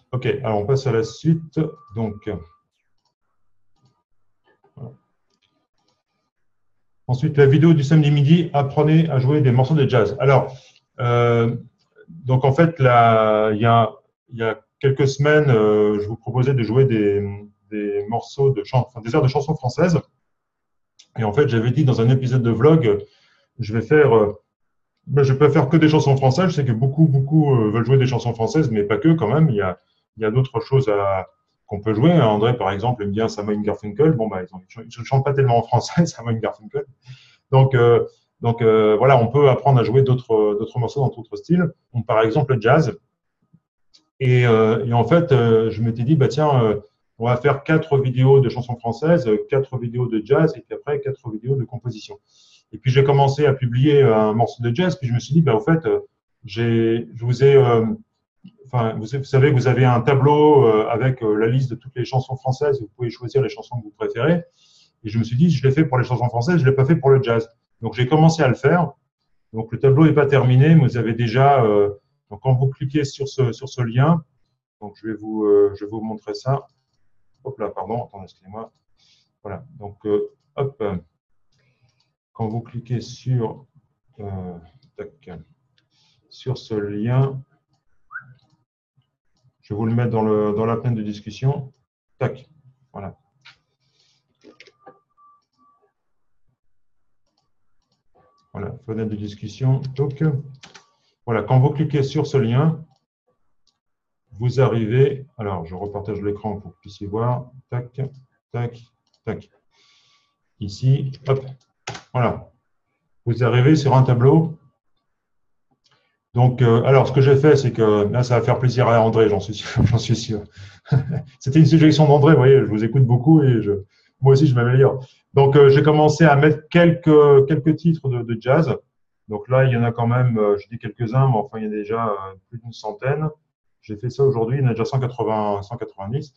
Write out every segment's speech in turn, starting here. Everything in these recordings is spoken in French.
OK, alors on passe à la suite. Donc, voilà. Ensuite, la vidéo du samedi midi, apprenez à jouer des morceaux de jazz. Alors, donc en fait, là, il y a quelques semaines, je vous proposais de jouer des morceaux de enfin, des airs de chansons françaises. Et en fait, j'avais dit dans un épisode de vlog, je vais faire, je peux faire que des chansons françaises. Je sais que beaucoup veulent jouer des chansons françaises, mais pas que quand même. Il y a d'autres choses qu'on peut jouer. André, par exemple, aime bien Simon Garfunkel. Bon, bah, ils ne chantent pas tellement en français, Simon Garfunkel. Donc, voilà, on peut apprendre à jouer d'autres morceaux dans d'autres styles. Donc, par exemple, le jazz. Et en fait, je m'étais dit, bah, tiens, on va faire 4 vidéos de chansons françaises, 4 vidéos de jazz, et puis après 4 vidéos de composition. Et puis j'ai commencé à publier un morceau de jazz, puis je me suis dit, bah, au fait, je vous ai, enfin, vous savez que vous avez un tableau avec la liste de toutes les chansons françaises, vous pouvez choisir les chansons que vous préférez. Et je me suis dit, je l'ai fait pour les chansons françaises, je ne l'ai pas fait pour le jazz. Donc j'ai commencé à le faire. Donc le tableau n'est pas terminé, mais vous avez déjà, donc quand vous cliquez sur ce lien, donc je vais vous montrer ça. Hop là, pardon, attendez, excusez-moi. Voilà, donc hop, quand vous cliquez tac, sur ce lien, je vais vous le mettre dans la fenêtre de discussion. Tac, voilà. Voilà, fenêtre de discussion. Donc, voilà, quand vous cliquez sur ce lien, vous arrivez. Alors, je repartage l'écran pour que vous puissiez voir. Tac, tac, tac. Ici, hop, voilà. Vous arrivez sur un tableau. Donc, alors, ce que j'ai fait, c'est que là, ça va faire plaisir à André, j'en suis sûr. C'était une suggestion d'André, vous voyez, je vous écoute beaucoup et moi aussi, je m'améliore. Donc, j'ai commencé à mettre quelques titres de jazz. Donc là, il y en a quand même, je dis quelques-uns, mais enfin, il y en a déjà plus d'une centaine. J'ai fait ça aujourd'hui, il y en a déjà 180, 190.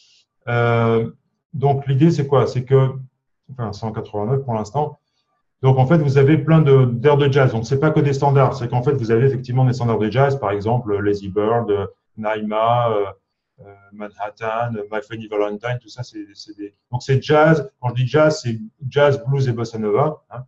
Donc, l'idée, c'est quoi? C'est que, enfin, 189 pour l'instant. Donc, en fait, vous avez plein d'aires de jazz. Donc, c'est pas que des standards. C'est qu'en fait, vous avez effectivement des standards de jazz, par exemple, Lazy Bird, Naima, Manhattan, My Funny Valentine, tout ça, c'est des. Donc, c'est jazz. Quand je dis jazz, c'est jazz, blues et bossa nova. Hein.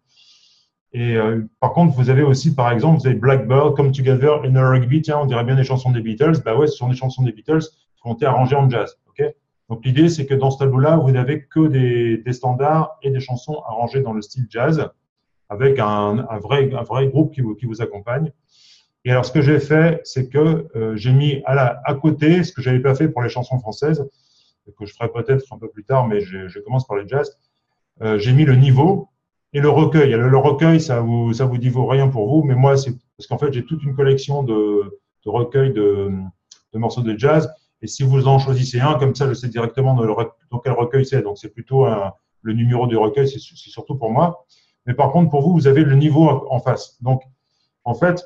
Et par contre, vous avez aussi, par exemple, vous avez Blackbird, Come Together in a Rugby. Tiens, on dirait bien des chansons des Beatles. Bah ouais, ce sont des chansons des Beatles qui ont été arrangées en jazz. Okay, donc, l'idée, c'est que dans ce tableau-là, vous n'avez que des standards et des chansons arrangées dans le style jazz, avec un vrai groupe qui vous accompagne. Et alors, ce que j'ai fait, c'est que j'ai mis à côté, ce que je n'avais pas fait pour les chansons françaises, que je ferai peut-être un peu plus tard, mais je commence par les jazz, j'ai mis le niveau et le recueil. Alors, le recueil, ça vous dit rien pour vous, mais moi, c'est parce qu'en fait, j'ai toute une collection de recueils de morceaux de jazz. Et si vous en choisissez un, comme ça, je sais directement dans quel recueil c'est. Donc, c'est plutôt le numéro du recueil, c'est surtout pour moi. Mais par contre, pour vous, vous avez le niveau en face. Donc, en fait,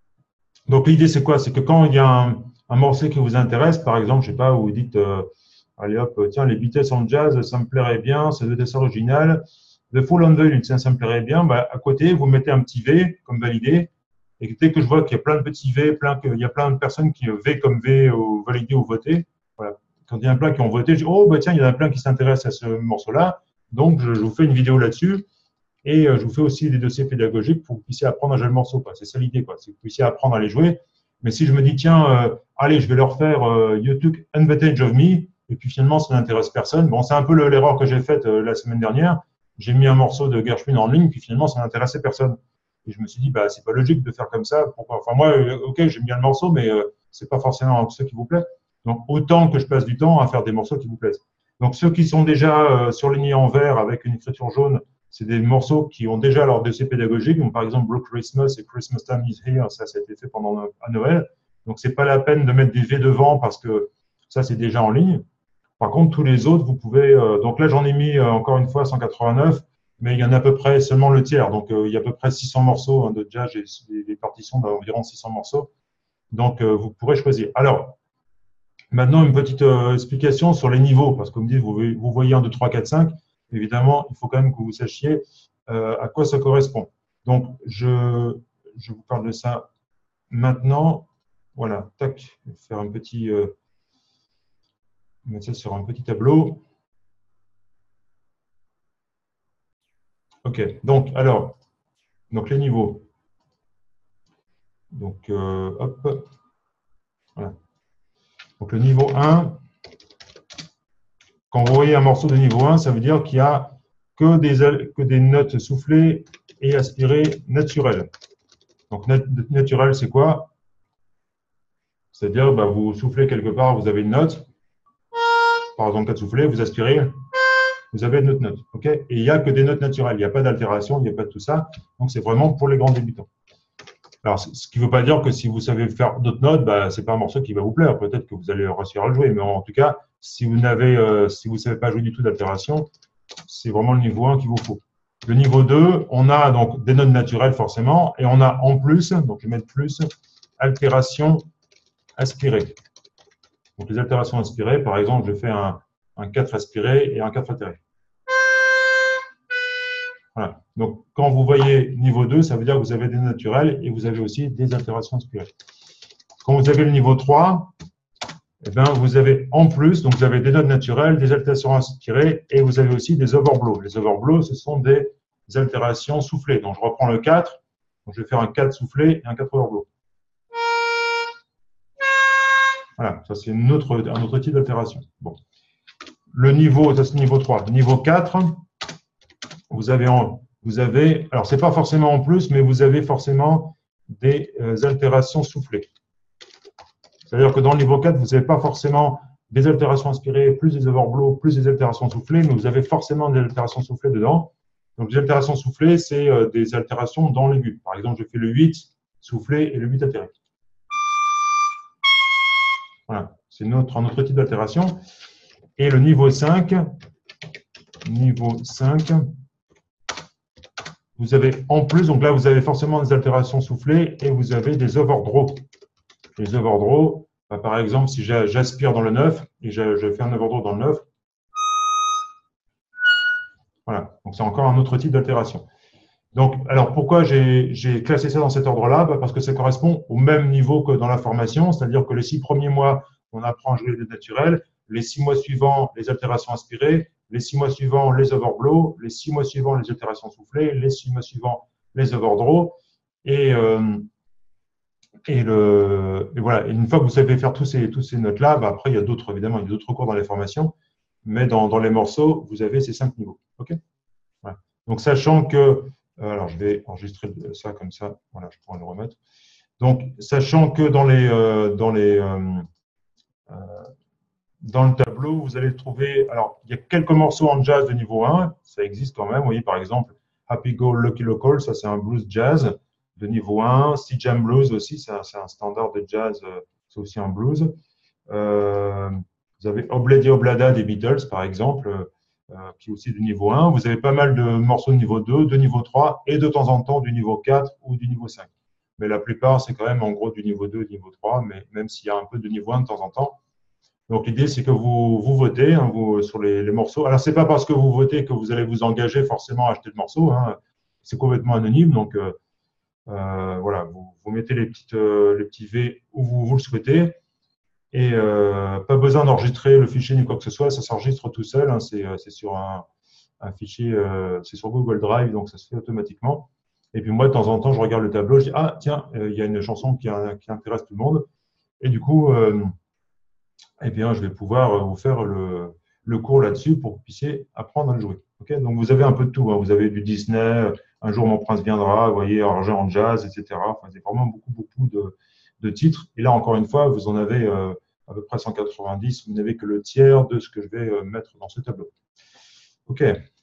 donc l'idée, c'est quoi? C'est que quand il y a un morceau qui vous intéresse, par exemple, je sais pas, où vous dites, allez hop, tiens, les Beatles en jazz, ça me plairait bien, c'est de ça original. The Fall on the Lune, tiens, ça me plairait bien. Bah, à côté, vous mettez un petit V comme validé. Et dès que je vois qu'il y a plein de petits V, il y a plein de personnes qui V comme V ou validé ou voté, voilà. Quand il y en a plein qui ont voté, je dis, oh, bah, tiens, il y en a plein qui s'intéressent à ce morceau-là. Donc, je vous fais une vidéo là-dessus. Et je vous fais aussi des dossiers pédagogiques pour que vous puissiez apprendre à jouer le morceau. C'est ça l'idée, c'est que vous puissiez apprendre à les jouer. Mais si je me dis, tiens, allez, je vais leur faire You Took Advantage of Me, et puis finalement, ça n'intéresse personne. Bon, c'est un peu l'erreur que j'ai faite la semaine dernière. J'ai mis un morceau de Gershwin en ligne, puis finalement, ça n'intéressait personne. Et je me suis dit, bah, c'est pas logique de faire comme ça. Pourquoi? Enfin, moi, ok, j'aime bien le morceau, mais c'est pas forcément ce qui vous plaît. Donc, autant que je passe du temps à faire des morceaux qui vous plaisent. Donc, ceux qui sont déjà surlignés en vert avec une écriture jaune, c'est des morceaux qui ont déjà leur dossier pédagogique. Donc, par exemple, Blue Christmas et Christmas Time is Here, ça a été fait à Noël. Donc, c'est pas la peine de mettre des V devant parce que ça, c'est déjà en ligne. Par contre, tous les autres, vous pouvez. Donc là, j'en ai mis encore une fois 189, mais il y en a à peu près seulement le tiers. Donc, il y a à peu près 600 morceaux hein, de jazz. J'ai des partitions d'environ 600 morceaux. Donc, vous pourrez choisir. Alors, maintenant, une petite explication sur les niveaux, parce que comme dit, vous voyez 1, 2, 3, 4, 5. Évidemment, il faut quand même que vous sachiez à quoi ça correspond. Donc, je vous parle de ça maintenant. Voilà, tac, je vais faire un petit mettre ça sur un petit tableau. OK, donc, alors, donc les niveaux. Donc, hop, voilà. Donc, le niveau 1, quand vous voyez un morceau de niveau 1, ça veut dire qu'il n'y a que des notes soufflées et aspirées naturelles. Donc, naturel, c'est quoi? C'est-à-dire, bah, vous soufflez quelque part, vous avez une note. Par exemple, 4 soufflés, vous aspirez, vous avez une autre note. Okay, et il n'y a que des notes naturelles. Il n'y a pas d'altération, il n'y a pas de tout ça. Donc, c'est vraiment pour les grands débutants. Alors, ce qui ne veut pas dire que si vous savez faire d'autres notes, bah, ce n'est pas un morceau qui va vous plaire. Peut-être que vous allez réussir à le jouer. Mais en tout cas, si vous ne savez pas jouer du tout d'altération, c'est vraiment le niveau 1 qu'il vous faut. Le niveau 2, on a donc des notes naturelles forcément, et on a en plus, donc je vais mettre plus, altération aspirée. Donc les altérations aspirées, par exemple, je fais un 4 aspiré et un 4 altéré. Voilà. Donc quand vous voyez niveau 2, ça veut dire que vous avez des naturels et vous avez aussi des altérations aspirées. Quand vous avez le niveau 3, eh bien, vous avez en plus, donc vous avez des notes naturelles, des altérations aspirées et vous avez aussi des overblows. Les overblows, ce sont des altérations soufflées. Donc je reprends le 4, donc je vais faire un 4 soufflé et un 4 overblow. Voilà, ça c'est un autre type d'altération. Bon. Le niveau, ça c'est le niveau 3. Niveau 4, vous avez, alors c'est pas forcément en plus, mais vous avez forcément des altérations soufflées. C'est-à-dire que dans le niveau 4, vous n'avez pas forcément des altérations inspirées, plus des overblows, plus des altérations soufflées, mais vous avez forcément des altérations soufflées dedans. Donc, les altérations soufflées, c'est des altérations dans l'aigu. Par exemple, je fais le 8 soufflé et le 8 altéré. Voilà, c'est un autre type d'altération. Et le niveau 5, vous avez en plus, donc là, vous avez forcément des altérations soufflées et vous avez des overdraws. Les overdraws, bah, par exemple, si j'aspire dans le 9 et je fais un overdraw dans le 9, voilà, donc c'est encore un autre type d'altération. Donc, alors pourquoi j'ai classé ça dans cet ordre-là? Bah, parce que ça correspond au même niveau que dans la formation, c'est-à-dire que les 6 premiers mois, on apprend à jouer les naturels, les 6 mois suivants, les altérations inspirées, les 6 mois suivants, les overblows, les 6 mois suivants, les altérations soufflées, les 6 mois suivants, les overdraws. Et voilà, et une fois que vous savez faire tous ces notes-là, bah, après, il y a d'autres, évidemment, il y a d'autres cours dans les formations, mais dans les morceaux, vous avez ces 5 niveaux. OK? Voilà. Donc, sachant que, alors je vais enregistrer ça comme ça, voilà, je pourrais le remettre. Donc, sachant que dans le tableau, vous allez trouver, alors, il y a quelques morceaux en jazz de niveau 1, ça existe quand même. Vous voyez, par exemple, Happy Go Lucky Local, ça c'est un blues jazz de niveau 1. Sea Jam Blues aussi, c'est un standard de jazz, c'est aussi un blues. Vous avez Obladi Oblada des Beatles, par exemple, qui est aussi du niveau 1. Vous avez pas mal de morceaux de niveau 2, de niveau 3 et de temps en temps du niveau 4 ou du niveau 5. Mais la plupart, c'est quand même en gros du niveau 2, niveau 3, mais même s'il y a un peu de niveau 1 de temps en temps. Donc, l'idée, c'est que vous votez hein, sur les morceaux. Alors, ce n'est pas parce que vous votez que vous allez vous engager forcément à acheter le morceau. Hein. C'est complètement anonyme. Donc, voilà, vous mettez les petits V où vous le souhaitez. Et pas besoin d'enregistrer le fichier ni quoi que ce soit. Ça s'enregistre tout seul. Hein. C'est sur un fichier, c'est sur Google Drive, donc ça se fait automatiquement. Et puis, moi, de temps en temps, je regarde le tableau. Je dis, ah, tiens, il y a une chanson qui intéresse tout le monde. Et du coup, eh bien, je vais pouvoir vous faire le cours là-dessus pour que vous puissiez apprendre à le jouer. Okay, donc, vous avez un peu de tout. Hein. Vous avez du Disney, Un jour mon prince viendra, vous voyez, Argent en jazz, etc. Enfin, c'est vraiment beaucoup de titres. Et là, encore une fois, vous en avez à peu près 190. Vous n'avez que le tiers de ce que je vais mettre dans ce tableau. OK.